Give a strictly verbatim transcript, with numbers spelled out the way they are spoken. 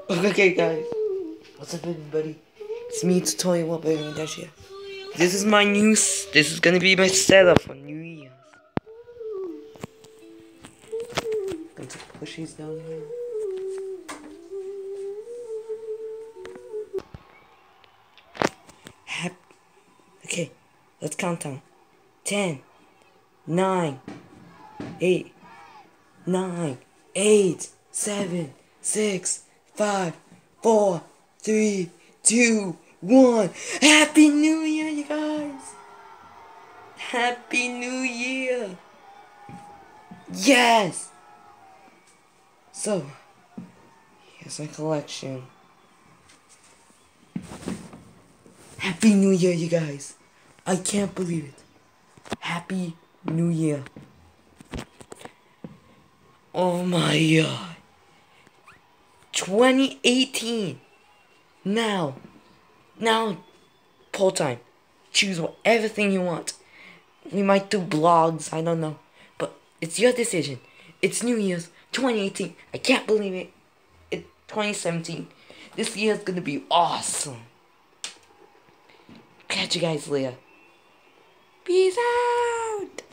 Okay, guys. What's up, everybody? It's me, it's Toy What Baby Dash here. This is my new. S this is gonna be my setup for New Year's. Going to push these down here. Hap okay, let's count down. Ten, nine, eight, nine, eight, seven, six, five, four, three, two, one. Happy New Year, you guys! Happy New Year! Yes! So, here's my collection. Happy New Year, you guys! I can't believe it. Happy New Year. Oh my god. twenty eighteen. Now. Now. Poll time. Choose whatever thing you want. We might do blogs, I don't know. But it's your decision. It's New Year's twenty eighteen. I can't believe it. It's twenty seventeen. This year is gonna be awesome. Catch you guys later. Peace out.